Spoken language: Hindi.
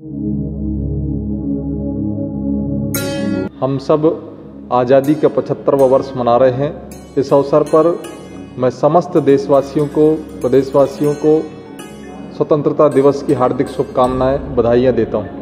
हम सब आज़ादी का 75वां वर्ष मना रहे हैं। इस अवसर पर मैं समस्त देशवासियों को, प्रदेशवासियों को स्वतंत्रता दिवस की हार्दिक शुभकामनाएं, बधाइयाँ देता हूँ।